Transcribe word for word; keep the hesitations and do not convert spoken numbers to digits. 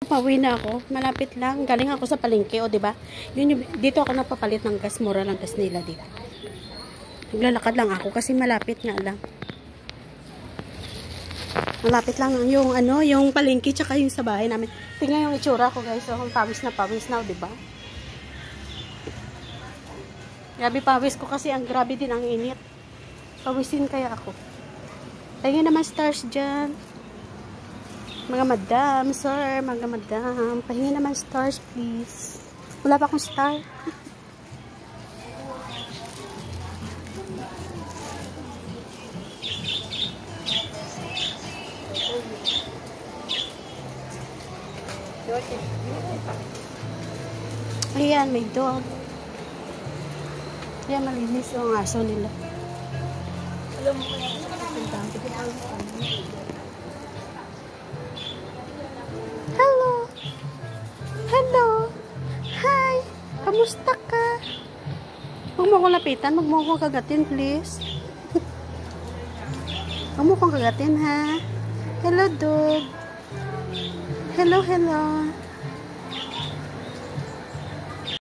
Pauwi na ako. Malapit lang. Galing ako sa palengke, o, diba? Yun yung, dito ako napapalit ng gas. Mura ng gas nila, diba? Naglalakad lang ako kasi malapit nga lang. Malapit lang yung ano, yung palengke tsaka yung sa bahay namin. Tingnan yung itsura ko, guys. So, pawis na pawis na, diba? Grabe pawis ko kasi ang grabe din ang init. Pawisin kaya ako. Tingnan naman stars dyan. Mga madam, sir, mga madam. Pahingi naman stars, please. Wala pa akong star. Ayan, may dog. Ayan, malinis yung aso nila. Hello. Hello. Hi. Kamusta ka? Huwag mo akong lapitan. Huwag mo akong kagatin, please. Huwag mo akong kagatin, ha? Hello, dog. Hello, hello.